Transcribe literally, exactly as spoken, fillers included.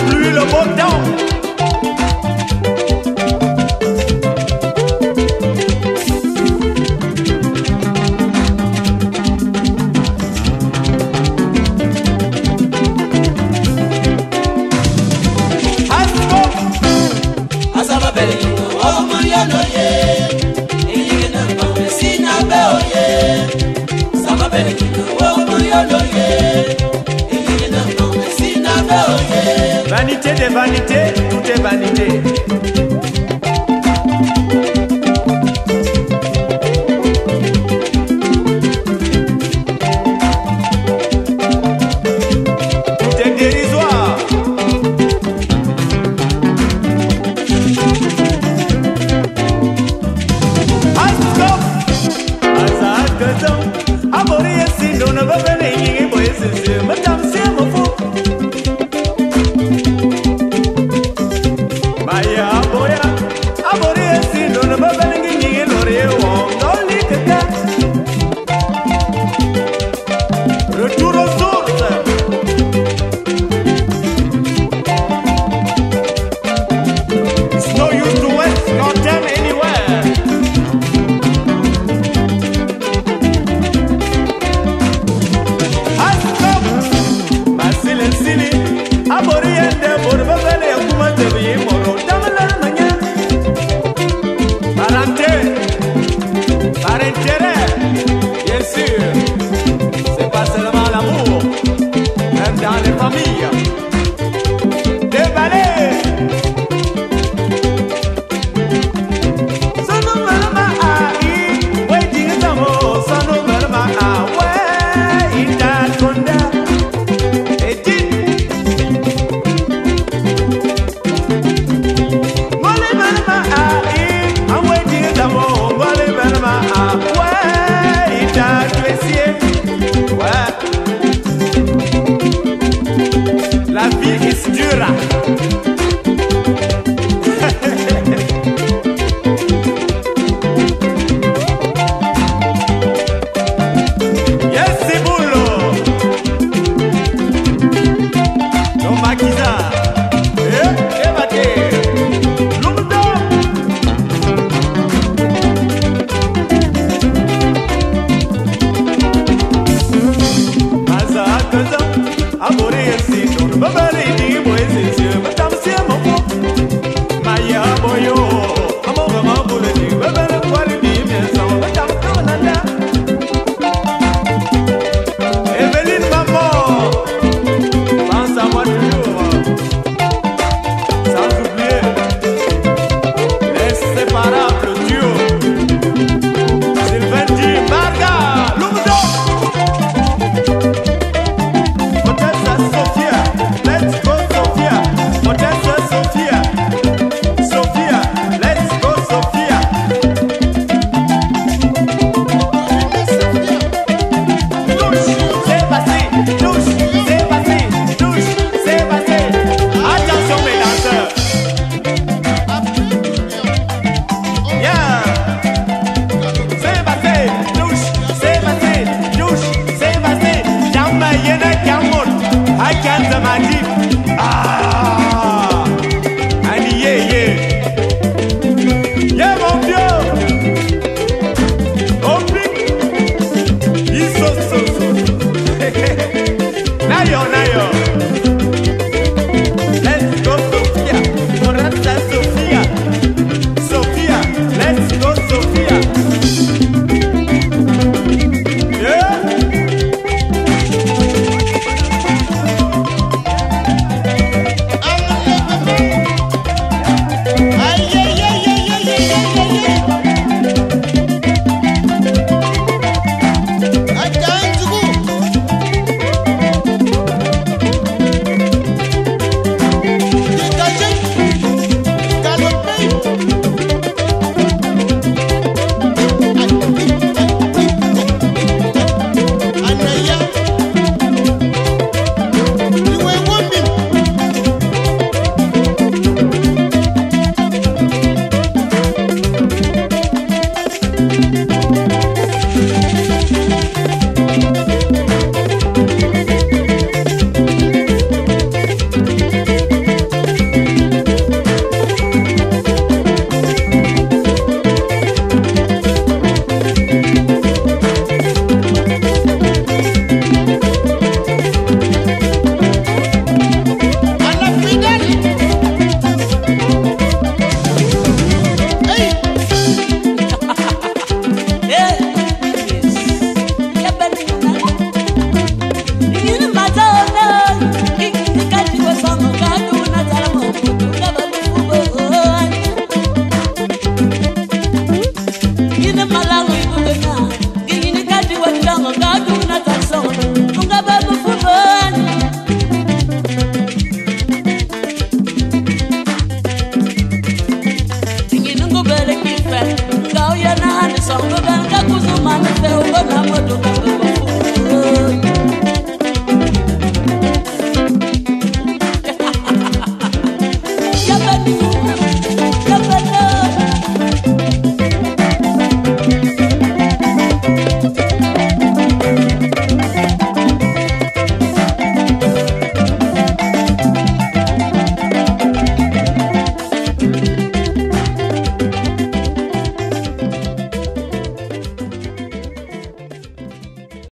pluie, le beau temps. Vanité des vanités, tout est vanité. Tout est dérisoire. Asco, azad gazon, abori esi no na babene yingi boy sisi, madame c'est mon fou. Maya boya, abori esi no na babene yingi lori wong doli kaka. Retour aux sources. It's no use to waste no time anywhere. Masili, abori ende bor babele kuma tebi moro damala manya. Parente, parentere, bien sûr, c'est pas seulement l'amour, même dans les familles. Déballé. Sano malama ai, waiting tamo, sano malama ai, wai ita konda. La vie est dure.